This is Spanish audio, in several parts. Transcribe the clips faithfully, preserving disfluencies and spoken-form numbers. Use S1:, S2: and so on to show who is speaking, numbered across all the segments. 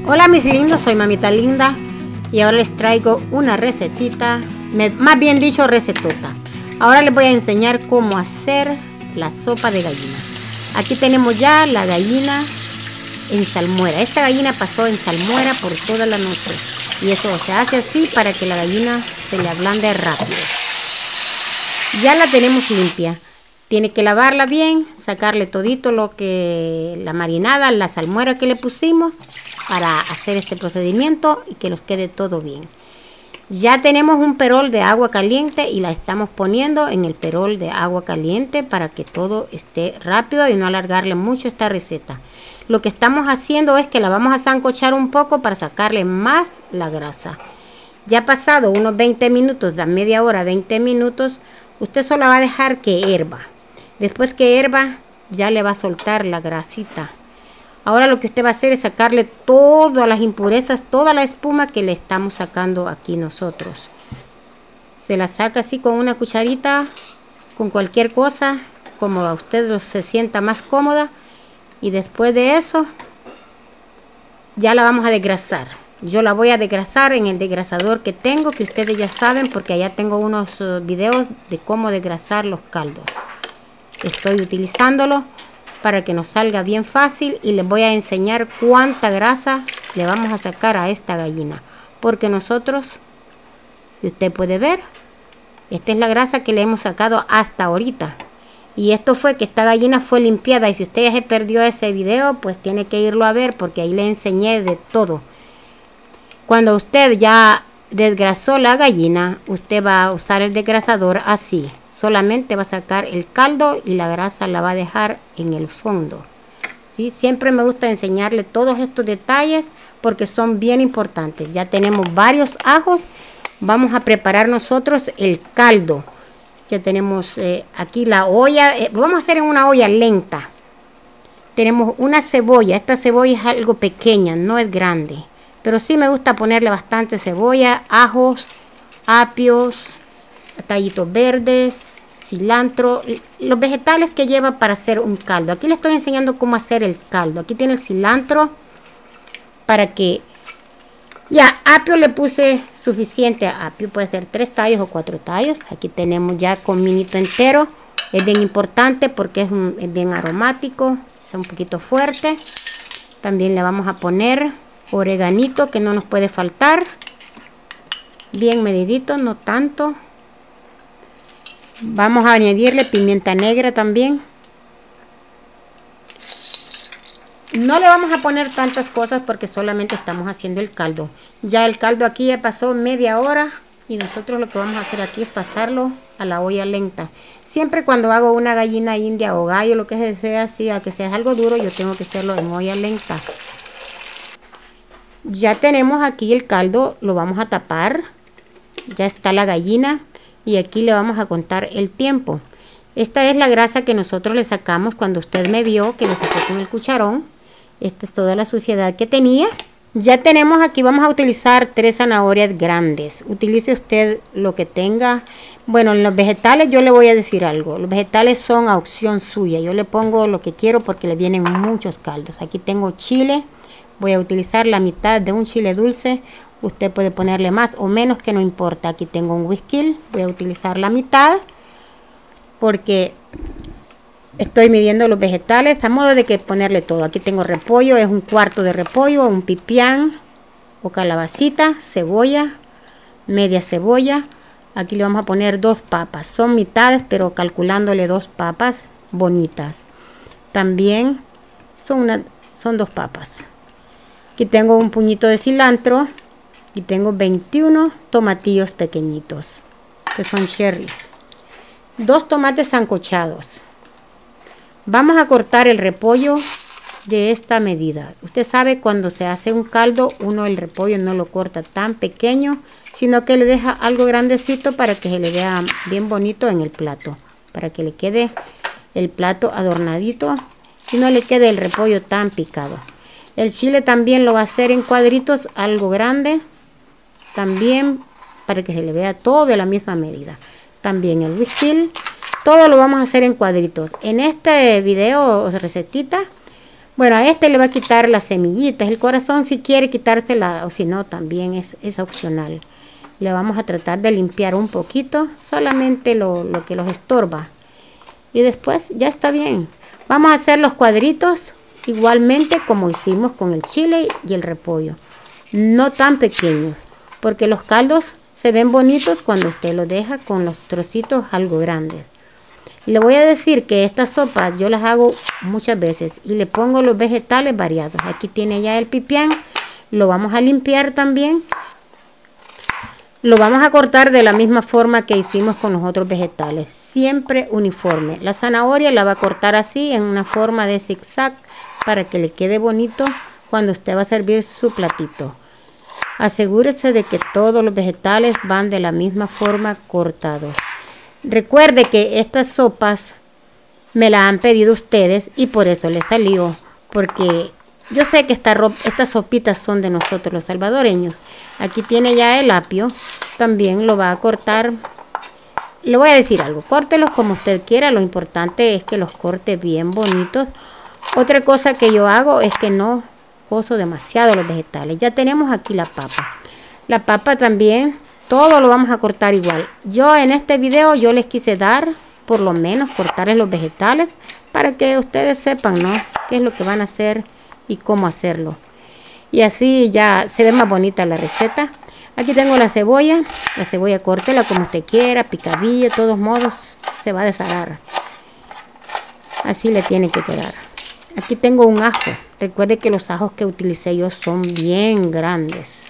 S1: Hola mis lindos, soy Mamita Linda y ahora les traigo una recetita, más bien dicho recetota. Ahora les voy a enseñar cómo hacer la sopa de gallina. Aquí tenemos ya la gallina en salmuera. Esta gallina pasó en salmuera por toda la noche y eso se hace así para que la gallina se le ablande rápido. Ya la tenemos limpia. Tiene que lavarla bien, sacarle todito lo que la marinada, la salmuera que le pusimos para hacer este procedimiento y que nos quede todo bien. Ya tenemos un perol de agua caliente y la estamos poniendo en el perol de agua caliente para que todo esté rápido y no alargarle mucho esta receta. Lo que estamos haciendo es que la vamos a sancochar un poco para sacarle más la grasa. Ya pasado unos veinte minutos, de media hora, veinte minutos, usted solo va a dejar que hierva. Después que hierva, ya le va a soltar la grasita. Ahora lo que usted va a hacer es sacarle todas las impurezas, toda la espuma que le estamos sacando aquí nosotros. Se la saca así con una cucharita, con cualquier cosa, como a usted se sienta más cómoda. Y después de eso, ya la vamos a desgrasar. Yo la voy a desgrasar en el desgrasador que tengo, que ustedes ya saben, porque allá tengo unos uh, videos de cómo desgrasar los caldos. Estoy utilizándolo para que nos salga bien fácil y les voy a enseñar cuánta grasa le vamos a sacar a esta gallina, porque nosotros, si usted puede ver, esta es la grasa que le hemos sacado hasta ahorita y esto fue que esta gallina fue limpiada. Y si usted ya se perdió ese video, pues tiene que irlo a ver porque ahí le enseñé de todo. Cuando usted ya desgrasó la gallina, usted va a usar el desgrasador así. Solamente va a sacar el caldo y la grasa la va a dejar en el fondo. ¿Sí? Siempre me gusta enseñarle todos estos detalles porque son bien importantes. Ya tenemos varios ajos. Vamos a preparar nosotros el caldo. Ya tenemos eh, aquí la olla. Eh, lo vamos a hacer en una olla lenta. Tenemos una cebolla. Esta cebolla es algo pequeña, no es grande. Pero sí me gusta ponerle bastante cebolla, ajos, apios, tallitos verdes, cilantro, los vegetales que lleva para hacer un caldo. Aquí le estoy enseñando cómo hacer el caldo. Aquí tiene el cilantro para que... Ya, apio le puse suficiente apio, puede ser tres tallos o cuatro tallos. Aquí tenemos ya cominito entero. Es bien importante porque es, un, es bien aromático, es un poquito fuerte. También le vamos a poner oreganito que no nos puede faltar. Bien medidito, no tanto. Vamos a añadirle pimienta negra también. No le vamos a poner tantas cosas porque solamente estamos haciendo el caldo. Ya el caldo aquí ya pasó media hora y nosotros lo que vamos a hacer aquí es pasarlo a la olla lenta. Siempre cuando hago una gallina india o gallo, lo que sea así, a que sea algo duro, yo tengo que hacerlo en olla lenta. Ya tenemos aquí el caldo, lo vamos a tapar. Ya está la gallina. Y aquí le vamos a contar el tiempo. Esta es la grasa que nosotros le sacamos cuando usted me vio que le saqué con el cucharón. Esta es toda la suciedad que tenía. Ya tenemos aquí, vamos a utilizar tres zanahorias grandes. Utilice usted lo que tenga. Bueno, en los vegetales yo le voy a decir algo. Los vegetales son a opción suya. Yo le pongo lo que quiero porque le vienen muchos caldos. Aquí tengo chile. Voy a utilizar la mitad de un chile dulce. Usted puede ponerle más o menos, que no importa. Aquí tengo un whisky, voy a utilizar la mitad porque estoy midiendo los vegetales a modo de que ponerle todo. Aquí tengo repollo, es un cuarto de repollo, un pipián o calabacita, cebolla, media cebolla. Aquí le vamos a poner dos papas, son mitades pero calculándole dos papas bonitas. También son, una, son dos papas. Aquí tengo un puñito de cilantro. Y tengo veintiuno tomatillos pequeñitos, que son cherry. Dos tomates sancochados. Vamos a cortar el repollo de esta medida. Usted sabe, cuando se hace un caldo, uno el repollo no lo corta tan pequeño, sino que le deja algo grandecito para que se le vea bien bonito en el plato. Para que le quede el plato adornadito y no le quede el repollo tan picado. El chile también lo va a hacer en cuadritos, algo grande. También para que se le vea todo de la misma medida. También el whisky, todo lo vamos a hacer en cuadritos. En este video o recetita Bueno, a este le va a quitar las semillitas. El corazón si quiere quitársela o si no también es, es opcional. Le vamos a tratar de limpiar un poquito, solamente lo, lo que los estorba. Y después ya está bien. Vamos a hacer los cuadritos igualmente como hicimos con el chile y el repollo. No tan pequeños, porque los caldos se ven bonitos cuando usted los deja con los trocitos algo grandes. Le voy a decir que estas sopas yo las hago muchas veces y le pongo los vegetales variados. Aquí tiene ya el pipián, lo vamos a limpiar también. Lo vamos a cortar de la misma forma que hicimos con los otros vegetales, siempre uniforme. La zanahoria la va a cortar así en una forma de zigzag para que le quede bonito cuando usted va a servir su platito. Asegúrese de que todos los vegetales van de la misma forma cortados. Recuerde que estas sopas me las han pedido ustedes y por eso les salió, porque yo sé que esta, estas sopitas son de nosotros los salvadoreños. Aquí tiene ya el apio, también lo va a cortar. Le voy a decir algo, córtelos como usted quiera, lo importante es que los corte bien bonitos. Otra cosa que yo hago es que no cozo demasiado los vegetales. Ya tenemos aquí la papa. La papa también, todo lo vamos a cortar igual. Yo en este video yo les quise dar, por lo menos, cortarles los vegetales para que ustedes sepan, ¿no?, qué es lo que van a hacer y cómo hacerlo. Y así ya se ve más bonita la receta. Aquí tengo la cebolla. La cebolla córtela como usted quiera, picadilla, de todos modos se va a deshagar. Así le tiene que quedar. Aquí tengo un ajo. Recuerde que los ajos que utilicé yo son bien grandes.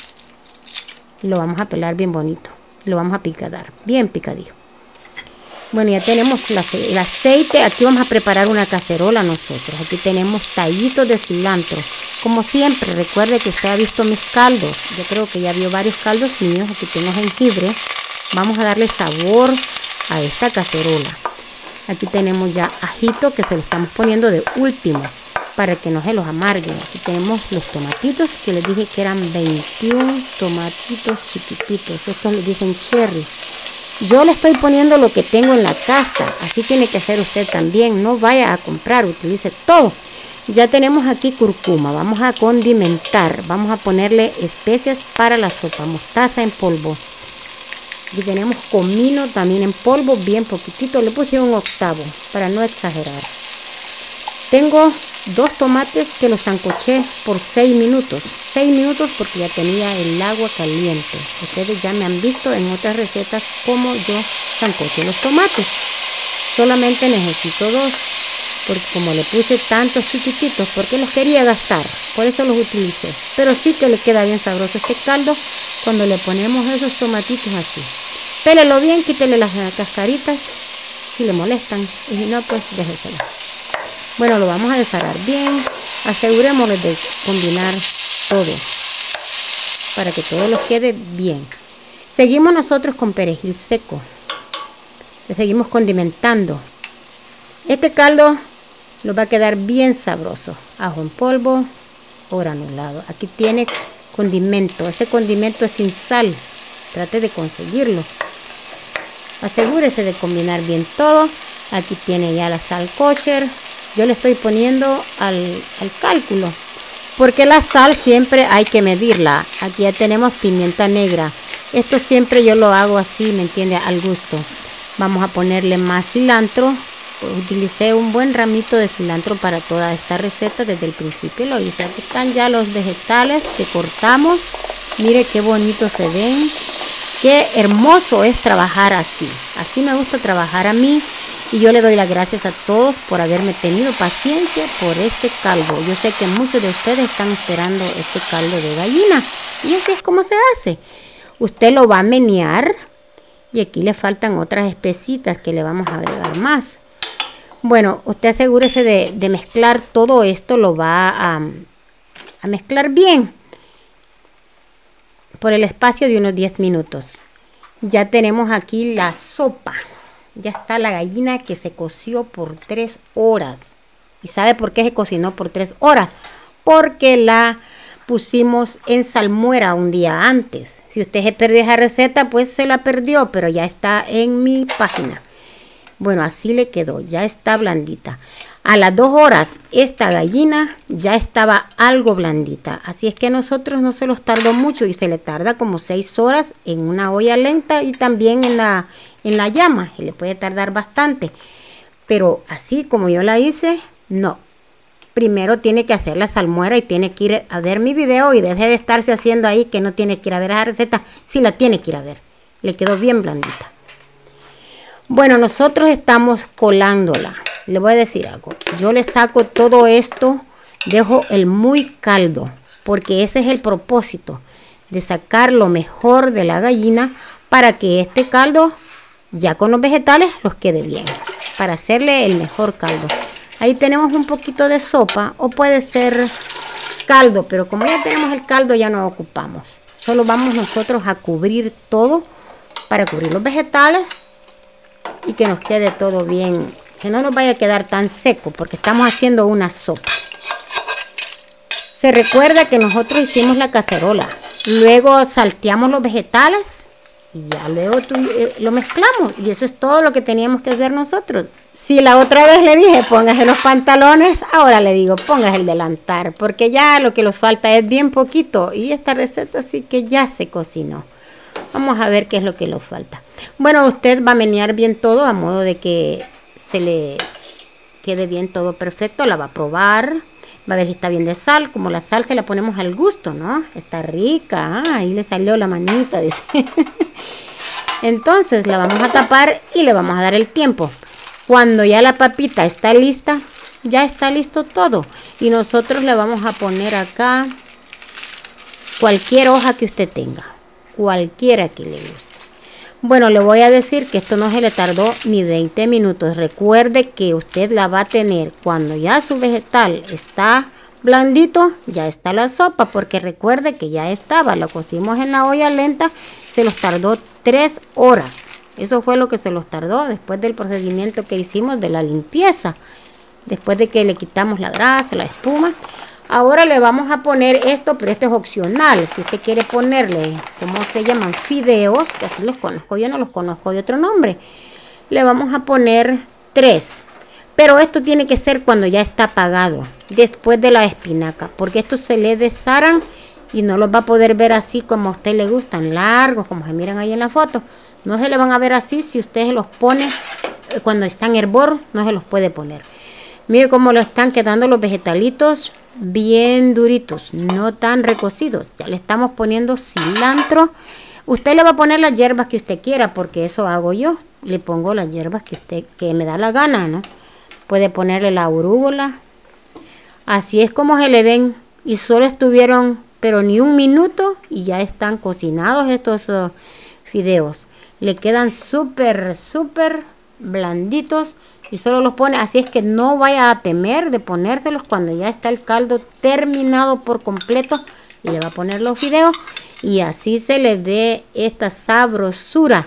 S1: Lo vamos a pelar bien bonito. Lo vamos a picadar, bien picadillo. Bueno, ya tenemos la, el aceite. Aquí vamos a preparar una cacerola nosotros. Aquí tenemos tallitos de cilantro. Como siempre, recuerde que usted ha visto mis caldos. Yo creo que ya vio varios caldos míos. Aquí tengo jengibre. Vamos a darle sabor a esta cacerola. Aquí tenemos ya ajito que se lo estamos poniendo de último para que no se los amarguen. Aquí tenemos los tomatitos que les dije que eran veintiún tomatitos chiquititos. Estos les dicen cherry. Yo le estoy poniendo lo que tengo en la casa. Así tiene que hacer usted también. No vaya a comprar, utilice todo. Ya tenemos aquí curcuma. Vamos a condimentar. Vamos a ponerle especias para la sopa. Mostaza en polvo. Aquí tenemos comino también en polvo, bien poquitito. Le puse un octavo para no exagerar. Tengo dos tomates que los sancoché por seis minutos. seis minutos porque ya tenía el agua caliente. Ustedes ya me han visto en otras recetas cómo yo sancoché los tomates. Solamente necesito dos. Porque como le puse tantos chiquititos, porque los quería gastar. Por eso los utilicé. Pero sí que le queda bien sabroso este caldo cuando le ponemos esos tomatitos así. Pélelo bien, quítele las cascaritas si le molestan. Y si no, pues déjesela. Bueno, lo vamos a deshagar bien. Asegurémonos de combinar todo para que todo nos quede bien. Seguimos nosotros con perejil seco. Le seguimos condimentando. Este caldo nos va a quedar bien sabroso. Ajo en polvo o granulado. Aquí tiene condimento. Este condimento es sin sal. Trate de conseguirlo. Asegúrese de combinar bien todo. Aquí tiene ya la sal kosher. Yo le estoy poniendo al, al cálculo, porque la sal siempre hay que medirla. Aquí ya tenemos pimienta negra. Esto siempre yo lo hago así, ¿me entiende? Al gusto. Vamos a ponerle más cilantro. Utilicé un buen ramito de cilantro para toda esta receta. Desde el principio lo hice. Aquí están ya los vegetales que cortamos. Mire qué bonitos se ven. Qué hermoso es trabajar así. Así me gusta trabajar a mí. Y yo le doy las gracias a todos por haberme tenido paciencia por este caldo. Yo sé que muchos de ustedes están esperando este caldo de gallina. Y así es como se hace. Usted lo va a menear. Y aquí le faltan otras especitas que le vamos a agregar más. Bueno, usted asegúrese de, de mezclar todo esto. Lo va a, a mezclar bien. Por el espacio de unos diez minutos. Ya tenemos aquí la sopa. Ya está la gallina que se coció por tres horas. ¿Y sabe por qué se cocinó por tres horas? Porque la pusimos en salmuera un día antes. Si usted se perdió esa receta, pues se la perdió, pero ya está en mi página. Bueno, así le quedó, ya está blandita. A las dos horas esta gallina ya estaba algo blandita. Así es que a nosotros no se los tardó mucho y se le tarda como seis horas en una olla lenta y también en la, en la llama. Se le puede tardar bastante. Pero así como yo la hice, no. Primero tiene que hacer la salmuera y tiene que ir a ver mi video y deje de estarse haciendo ahí que no tiene que ir a ver esa receta. Sí la tiene que ir a ver. Le quedó bien blandita. Bueno, nosotros estamos colándola. Le voy a decir algo. Yo le saco todo esto, dejo el muy caldo, porque ese es el propósito, de sacar lo mejor de la gallina para que este caldo, ya con los vegetales, los quede bien, para hacerle el mejor caldo. Ahí tenemos un poquito de sopa, o puede ser caldo, pero como ya tenemos el caldo, ya no ocupamos. Solo vamos nosotros a cubrir todo, para cubrir los vegetales, y que nos quede todo bien, que no nos vaya a quedar tan seco, porque estamos haciendo una sopa. Se recuerda que nosotros hicimos la cacerola, luego salteamos los vegetales y ya luego tu, eh, lo mezclamos, y eso es todo lo que teníamos que hacer nosotros. Si la otra vez le dije póngase los pantalones, ahora le digo póngase el delantal, porque ya lo que nos falta es bien poquito, y esta receta sí que ya se cocinó. Vamos a ver qué es lo que nos falta. Bueno, usted va a menear bien todo a modo de que se le quede bien todo perfecto. La va a probar, va a ver si está bien de sal. Como la sal que la ponemos al gusto, ¿no? Está rica. Ah, ahí le salió la manita, dice. Entonces la vamos a tapar y le vamos a dar el tiempo. Cuando ya la papita está lista, ya está listo todo. Y nosotros le vamos a poner acá cualquier hoja que usted tenga. Cualquiera que le guste. Bueno, le voy a decir que esto no se le tardó ni veinte minutos. Recuerde que usted la va a tener cuando ya su vegetal está blandito, ya está la sopa, porque recuerde que ya estaba, la cocimos en la olla lenta, se los tardó tres horas. Eso fue lo que se los tardó después del procedimiento que hicimos de la limpieza, después de que le quitamos la grasa, la espuma. Ahora le vamos a poner esto, pero este es opcional. Si usted quiere ponerle, ¿cómo se llaman? Fideos, que así los conozco, yo no los conozco de otro nombre. Le vamos a poner tres. Pero esto tiene que ser cuando ya está apagado, después de la espinaca, porque estos se le desharan y no los va a poder ver así como a usted le gustan, largos, como se miran ahí en la foto. No se le van a ver así si usted se los pone cuando están hervor, no se los puede poner. Mire cómo lo están quedando los vegetalitos. Bien duritos, no tan recocidos. Ya le estamos poniendo cilantro. Usted le va a poner las hierbas que usted quiera, porque eso hago yo. Le pongo las hierbas que usted que me da la gana, ¿no? Puede ponerle la arúgula. Así es como se le ven. Y solo estuvieron, pero ni un minuto, y ya están cocinados estos uh, fideos. Le quedan súper, súper blanditos. Y solo los pone, así es que no vaya a temer de ponérselos cuando ya está el caldo terminado por completo. Y le va a poner los fideos y así se le dé esta sabrosura.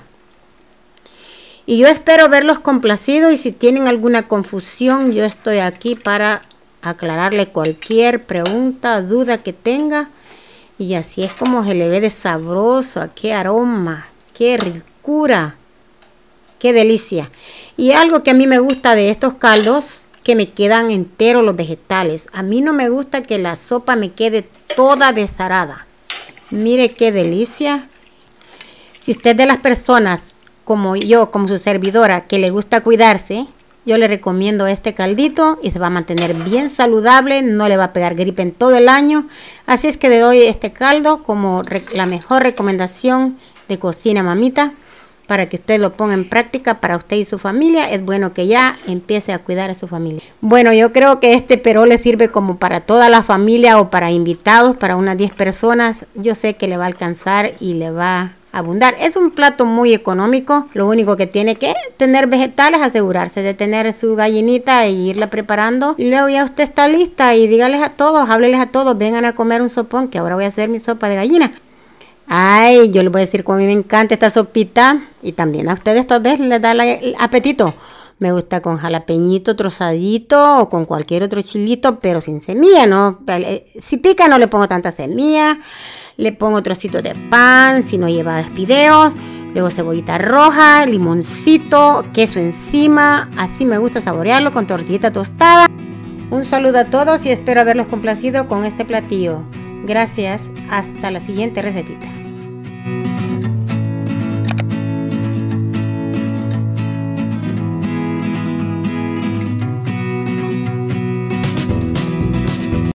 S1: Y yo espero verlos complacidos, y si tienen alguna confusión, yo estoy aquí para aclararle cualquier pregunta, duda que tenga. Y así es como se le ve de sabroso, qué aroma, qué ricura. ¡Qué delicia! Y algo que a mí me gusta de estos caldos, que me quedan enteros los vegetales. A mí no me gusta que la sopa me quede toda desharada. Mire qué delicia. Si usted es de las personas, como yo, como su servidora, que le gusta cuidarse, yo le recomiendo este caldito y se va a mantener bien saludable, no le va a pegar gripe en todo el año. Así es que le doy este caldo como la mejor recomendación de Cocina Mamita, para que usted lo ponga en práctica para usted y su familia. Es bueno que ya empiece a cuidar a su familia. Bueno, yo creo que este perol le sirve como para toda la familia o para invitados, para unas diez personas. Yo sé que le va a alcanzar y le va a abundar. Es un plato muy económico. Lo único que tiene que tener vegetales, asegurarse de tener su gallinita e irla preparando. Y luego ya usted está lista y dígales a todos, hábleles a todos, vengan a comer un sopón, que ahora voy a hacer mi sopa de gallina. Ay, yo les voy a decir cómo a mí me encanta esta sopita, y también a ustedes tal vez les da el apetito. Me gusta con jalapeñito trozadito o con cualquier otro chilito, pero sin semilla, ¿no? Si pica no le pongo tanta semilla, le pongo trocitos de pan, si no lleva fideos. Luego cebollita roja, limoncito, queso encima. Así me gusta saborearlo con tortillita tostada. Un saludo a todos y espero haberlos complacido con este platillo. Gracias, hasta la siguiente recetita.